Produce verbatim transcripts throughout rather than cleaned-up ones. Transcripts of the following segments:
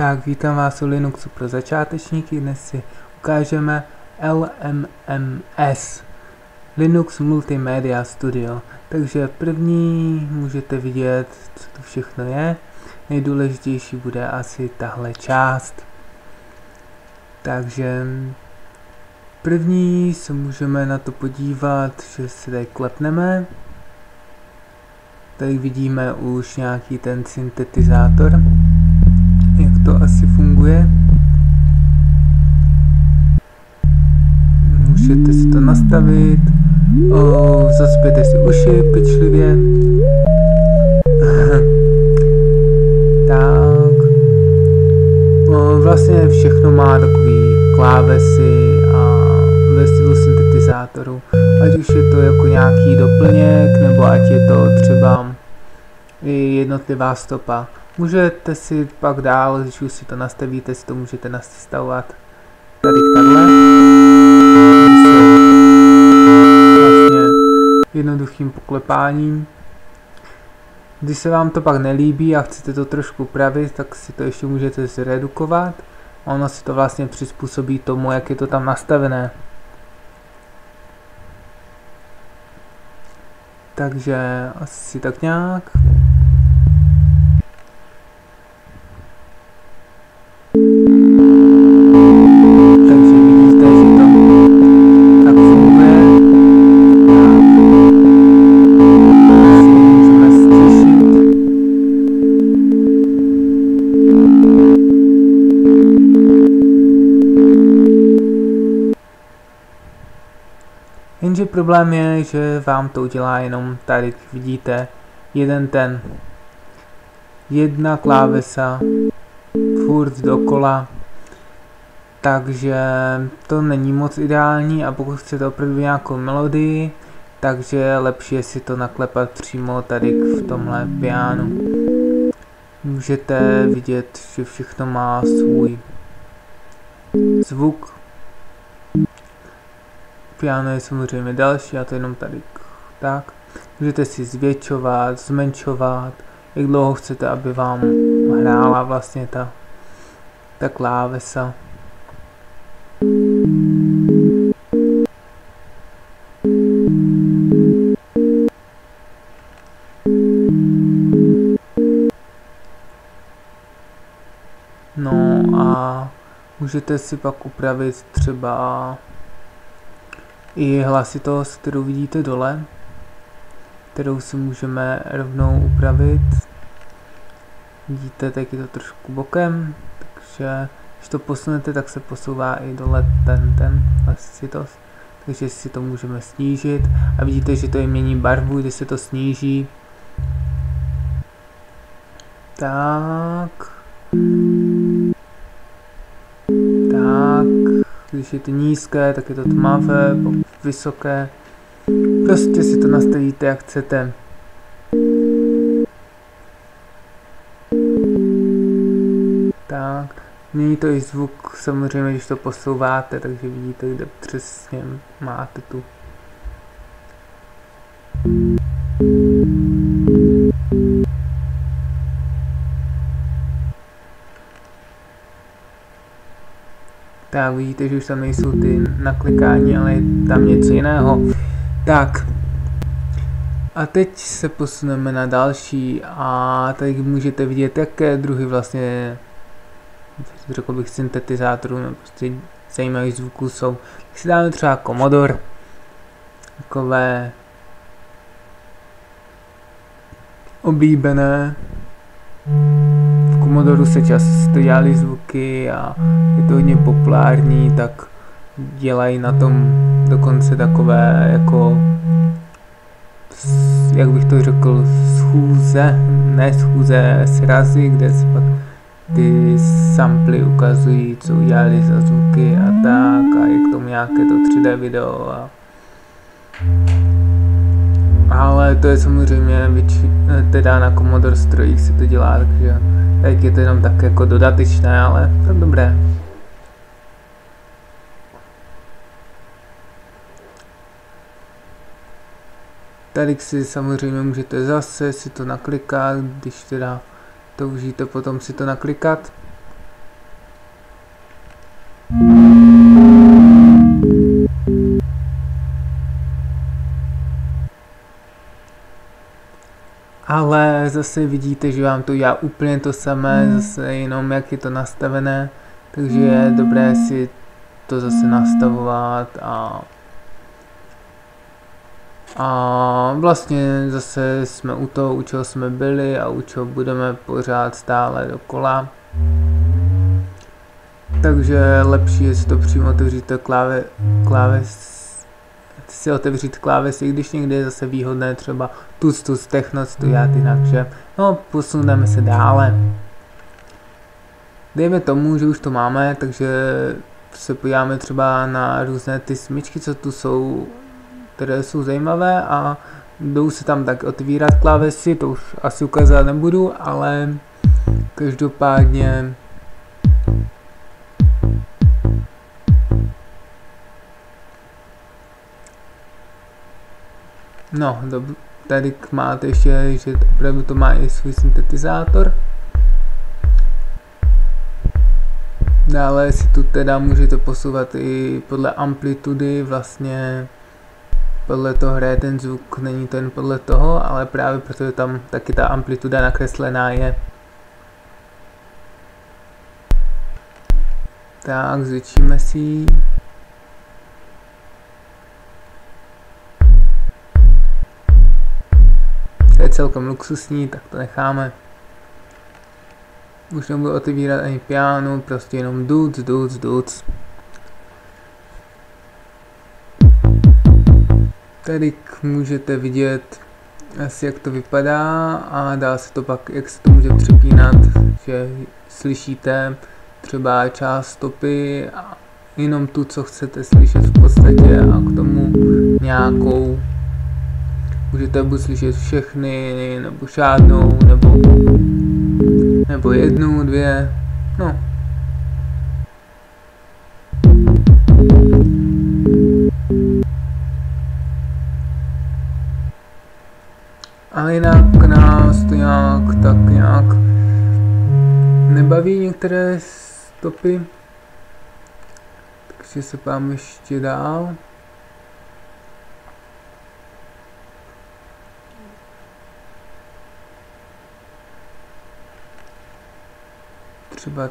Tak, vítám vás u Linuxu pro začátečníky. Dnes si ukážeme L M M S, Linux Multimedia Studio. Takže první můžete vidět, co to všechno je. Nejdůležitější bude asi tahle část. Takže první se můžeme na to podívat, že se tady klepneme. Tady vidíme už nějaký ten syntetizátor, jak to asi funguje. Můžete si to nastavit. Oh, zaspěte si uši pečlivě. Tak. No, vlastně všechno má takový klávesy a ve stylu syntetizátoru. Ať už je to jako nějaký doplněk, nebo ať je to třeba i jednotlivá stopa. Můžete si pak dál, když už si to nastavíte, si to můžete nastavovat tady takhle. Vlastně jednoduchým poklepáním. Když se vám to pak nelíbí a chcete to trošku upravit, tak si to ještě můžete zredukovat. Ono si to vlastně přizpůsobí tomu, jak je to tam nastavené. Takže asi tak nějak. Takže vidíte, že to tak funguje. Tak si můžeme stěšit. Jenže problém je, že vám to udělá jenom tady, vidíte, jeden ten, jedna klávesa, furt dokola, takže to není moc ideální a pokud chcete opravdu nějakou melodii, takže je lepší si to naklepat přímo tady v tomhle pianu. Můžete vidět, že všechno má svůj zvuk. Piano je samozřejmě další a to jenom tady tak. Můžete si zvětšovat, zmenšovat, jak dlouho chcete, aby vám hrála vlastně ta, ta klávesa. No a můžete si pak upravit třeba i hlasitost, kterou vidíte dole, kterou si můžeme rovnou upravit. Vidíte, tak je to trošku bokem, takže když to posunete, tak se posouvá i dole ten, ten hlasitost. Takže si to můžeme snížit a vidíte, že to i mění barvu, když se to sníží. Tak. Tak. Když je to nízké, tak je to tmavé, vysoké. Prostě si to nastavíte, jak chcete. Tak. Mění to i zvuk, samozřejmě, když to posouváte, takže vidíte, kde přesně máte tu. Tak vidíte, že už tam nejsou ty naklikání, ale je tam něco jiného. Tak. A teď se posuneme na další a tady můžete vidět, jaké druhy vlastně, řekl bych, syntetizátorů nebo prostě zajímavých zvuků jsou. Když si dáme třeba Commodore, takové oblíbené. V Commodoru se často dělaly zvuky a je to hodně populární, tak dělají na tom dokonce takové jako, jak bych to řekl, schůze, ne schůze, srazy, kde se pak ty samply ukazují, co udělali za zvuky a tak, a je k tomu nějaké to tři dé video. A ale to je samozřejmě teda na Commodore strojích se to dělá, takže tak je to jenom tak jako dodatečné, ale to dobré. Tady si samozřejmě můžete zase si to naklikat, když teda toužíte potom si to naklikat. ale zase vidíte, že vám to dělá úplně to samé, zase jenom jak je to nastavené, takže je dobré si to zase nastavovat a a vlastně zase jsme u toho, u čeho jsme byli a u čeho budeme pořád stále dokola. Takže lepší je si to přímo otevřít to kláve, kláves, si otevřít klávesy, když někdy je zase výhodné třeba tuc, tuc, techno, to dělat jinak, že? No, posuneme se dále. Dejme tomu, že už to máme, takže se podíváme třeba na různé ty smyčky, co tu jsou, které jsou zajímavé a jdou se tam tak otvírat klávesy, to už asi ukázat nebudu, ale každopádně no, dob- tady máte ještě, že opravdu to má i svůj syntetizátor. Dále si tu teda můžete posouvat i podle amplitudy, vlastně podle toho hraje ten zvuk, není to jen podle toho, ale právě protože tam taky ta amplituda nakreslená je. Tak, zvětšíme si ji. To je celkem luxusní, tak to necháme. Už nebudu otevírat ani piano, prostě jenom duc, duc, duc. Tady můžete vidět asi jak to vypadá a dá se to pak, jak se to může přepínat, že slyšíte třeba část stopy a jenom tu, co chcete slyšet v podstatě a k tomu nějakou. Můžete buď slyšet všechny, nebo žádnou, nebo, nebo jednu, dvě, no. Ale jinak nás to nějak, tak nějak nebaví některé stopy, takže se pám ještě dál. Třeba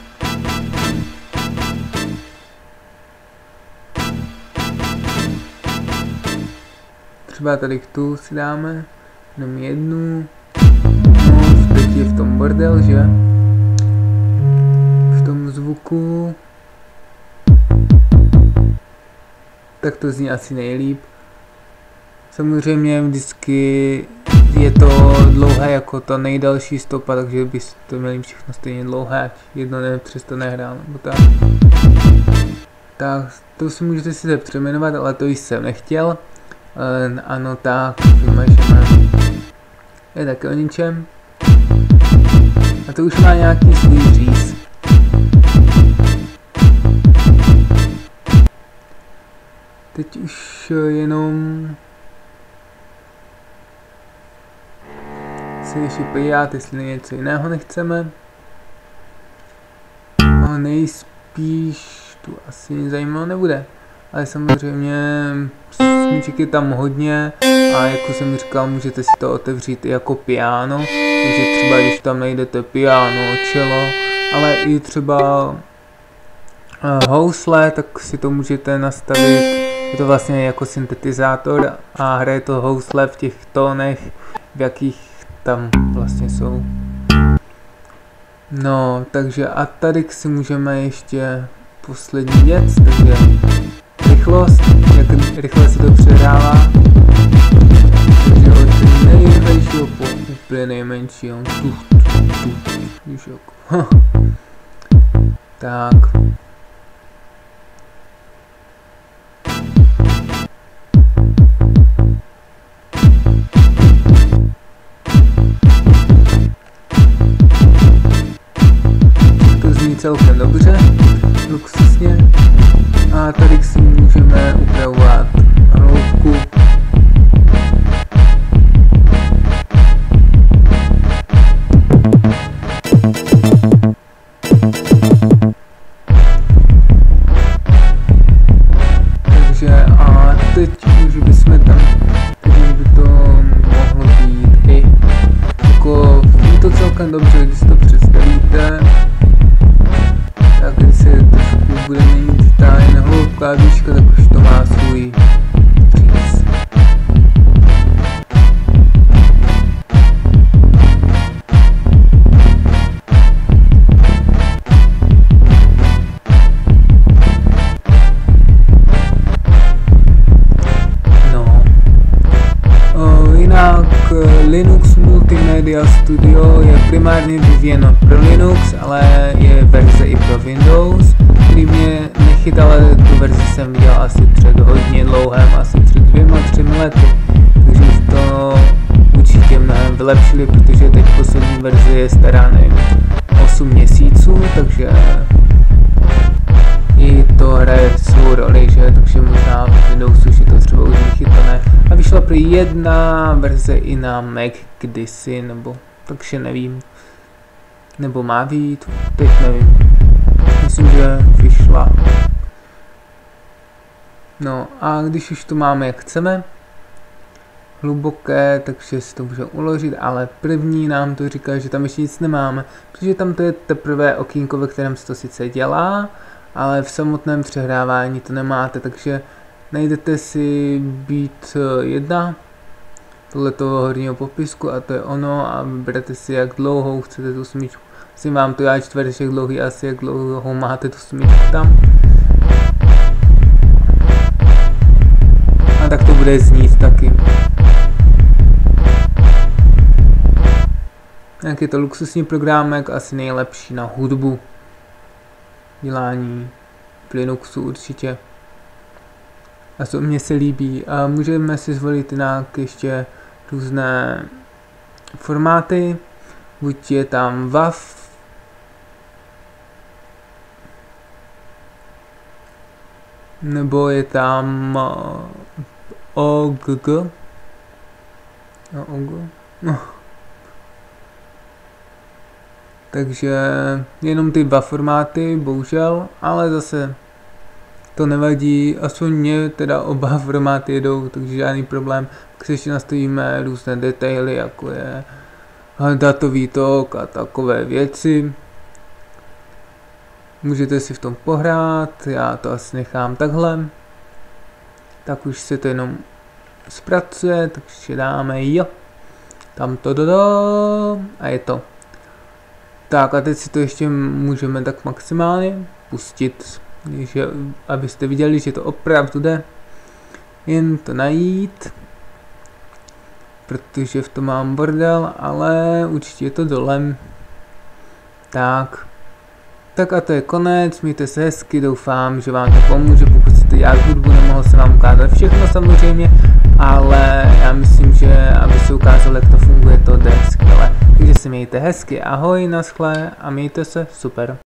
třeba tady tu si dáme jenom jednu, no, teď je v tom bordel, že? V tom zvuku. Tak to zní asi nejlíp. Samozřejmě vždycky je to dlouhé jako ta nejdelší stopa, takže byste to měli všechno stejně dlouhé, ať jedno nepřestane hrát, nebo tak. Tak, to si můžete si přejmenovat, ale to jsem nechtěl. E, ano, tak, vymažeme. Je taky o ničem. A to už má nějaký svůj říz. Teď už jenom si ještě podívat, jestli něco jiného nechceme. No, nejspíš tu asi nic zajímavého nebude. Ale samozřejmě smyček je tam hodně a jako jsem říkal, můžete si to otevřít i jako piano. Takže třeba když tam najdete piano, cello, ale i třeba uh, housle, tak si to můžete nastavit. Je to vlastně jako syntetizátor a hraje to housle v těch tónech, v jakých tam vlastně jsou. No, takže a tady si můžeme ještě poslední věc, takže rychlost, jak rychle se to přehrává. Takže od nejrychlejšího po úplně nejmenšího. Tu, tu, tu, tu, tak. Celkem dobře, luxusně. A tady si můžeme upravovat hloubku. Takže a teď už bychom tam, teď by to mohlo být i klávíčka, tak už to má svůj přínos. Linux Multimedia Studio je primárně vyvíjeno pro Linux, ale je verze i pro Windows, který mě nechyt, ale tu verzi jsem viděl asi před hodně dlouhém, asi před dvěma, třemi lety, takže už to určitě mnohem vylepšili, protože teď poslední verze je stará, nevím, osm měsíců, takže i to hraje svou roli, že, takže možná v Windowsu už je to třeba už vychytané. A vyšla prý jedna verze i na Mac kdysi, nebo, takže nevím, nebo má být, teď nevím, myslím, že vyšla. No a když už to máme jak chceme, hluboké, takže si to můžeme uložit, ale první nám to říká, že tam ještě nic nemáme, protože tam to je teprve okýnko, ve kterém se to sice dělá, ale v samotném přehrávání to nemáte, takže najdete si beat jedna, tohle toho horního popisku a to je ono a vyberete si, jak dlouhou chcete tu smyčku. Myslím vám to já čtvrteček dlouhý, asi jak dlouhou máte tu smyčku tam. A tak to bude znít taky. Jak je to luxusní programek, asi nejlepší na hudbu. Dělání v Linuxu určitě. A to mně se líbí. A můžeme si zvolit jinak ještě různé formáty. Buď je tam W A V, nebo je tam O G G. No, O G. No. Takže jenom ty dva formáty, bohužel, ale zase to nevadí, aspoň mě teda oba formáty jedou, takže žádný problém. Když ještě nastavíme různé detaily, jako je datový tok a takové věci. Můžete si v tom pohrát, já to asi nechám takhle. Tak už se to jenom zpracuje, takže dáme jo, tam to do, do a je to. Tak a teď si to ještě můžeme tak maximálně pustit, že, abyste viděli, že to opravdu jde. Jen to najít, protože v tom mám bordel, ale určitě je to dolem. Tak. Tak a to je konec, mějte se hezky, doufám, že vám to pomůže, pokud jste dělat hudbu, nemohl jsem vám ukázat všechno samozřejmě, ale já myslím, že aby se ukázalo, jak to funguje, to jde skvěle. Takže se mějte hezky, ahoj, naschle a mějte se super.